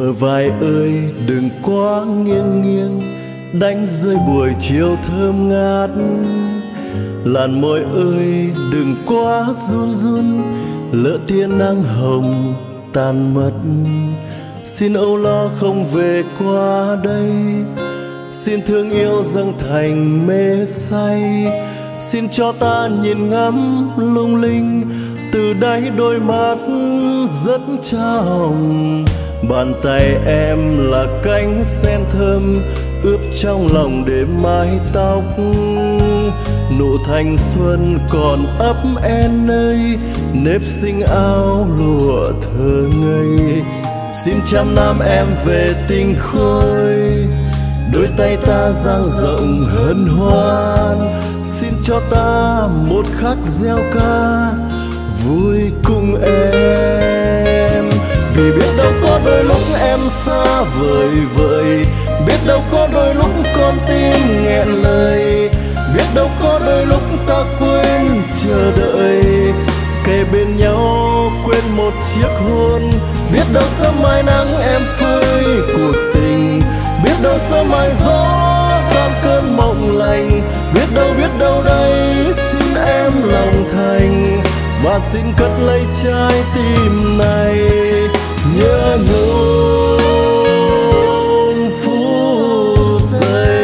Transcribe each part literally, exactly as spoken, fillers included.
Bờ vai ơi đừng quá nghiêng nghiêng, đánh rơi buổi chiều thơm ngát. Làn môi ơi đừng quá run run, lỡ tia nắng hồng tan mất. Xin âu lo không về qua đây, xin thương yêu dâng thành mê say. Xin cho ta nhìn ngắm lung linh, từ đáy đôi mắt rất trong. Bàn tay em là cánh sen thơm, ướp trong lòng đêm mái tóc. Nụ thanh xuân còn ấp en nơi, nếp sinh áo lụa thơ ngây. Xin trăm năm em về tình khôi, đôi tay ta dang rộng hân hoan. Xin cho ta một khắc gieo ca vui cùng em. Vì biết đâu có đôi lúc em xa vời vợi, biết đâu có đôi lúc con tim nghẹn lời, biết đâu có đôi lúc ta quên chờ đợi. Kề bên nhau quên một chiếc hôn, biết đâu sớm mai nắng em phơi cuộc tình, biết đâu sớm mai gió tan cơn mộng lành. Biết đâu biết đâu đây xin em lòng thành, và xin cất lấy trái tim này nhớ nhung phút giây.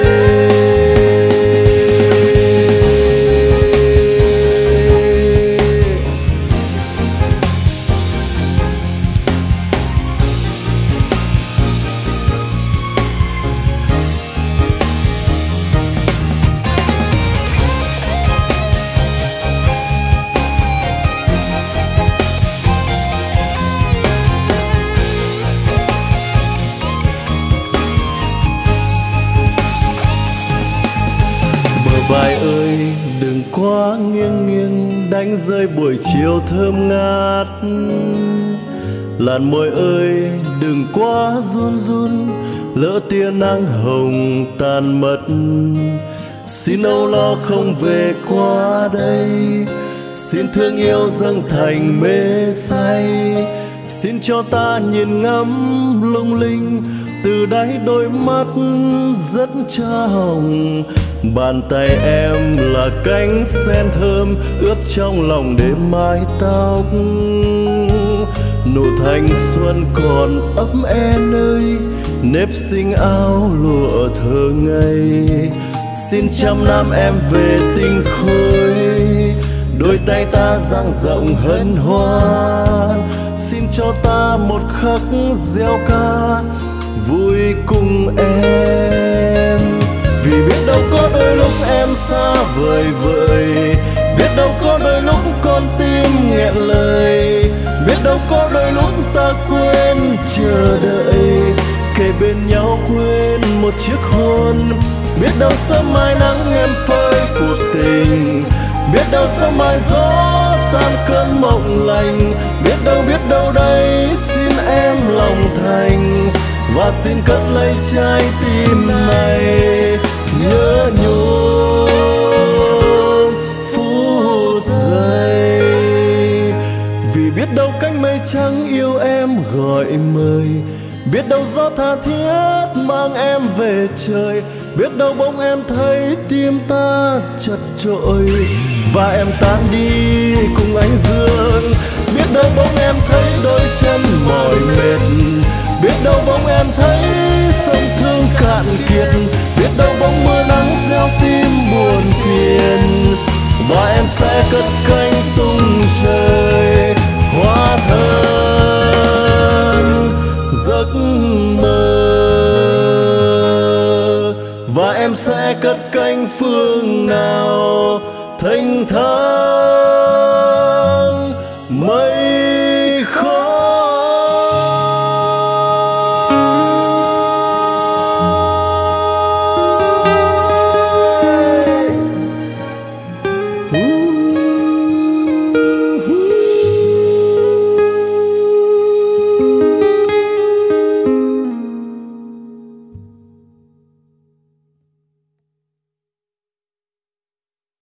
Vai ơi đừng quá nghiêng nghiêng, đánh rơi buổi chiều thơm ngát. Làn môi ơi đừng quá run run, lỡ tia nắng hồng tan mất. Xin âu lo không về qua đây, xin thương yêu dâng thành mê say. Xin cho ta nhìn ngắm lung linh, từ đáy đôi mắt rất trong. Bàn tay em là cánh sen thơm, ướp trong lòng đêm mái tóc. Nụ thanh xuân còn ấp en nơi, nếp sinh áo lụa thơ ngây. Xin trăm năm em về tình khôi, đôi tay ta dang rộng hân hoan. Xin cho ta một khắc gieo ca vui cùng em. Vì biết đâu có đôi lúc em xa vời vợi, biết đâu có đôi lúc con tim nghẹn lời, biết đâu có đôi lúc ta quên chờ đợi. Kề bên nhau quên một chiếc hôn, biết đâu sớm mai nắng em phơi cuộc tình, biết đâu sớm mai gió tan cơn mộng lành. Biết đâu biết đâu đây xin em lòng thành, và xin cất lấy trái tim này nhớ nhung phút giây. Vì biết đâu cánh mây trắng yêu em gọi mời, biết đâu gió tha thiết mang em về trời, biết đâu bỗng em thấy tim ta chật chội và em tan đi cùng ánh dương. Biết đâu bỗng em thấy đôi chân mỏi mệt, biết đâu bỗng em thấy sông thương cạn kiệt, biết đâu bỗng mưa nắng gieo tim buồn phiền, và em sẽ cất cánh tung trời hóa thân giấc mơ. Và em sẽ cất cánh phương nào thênh thang mây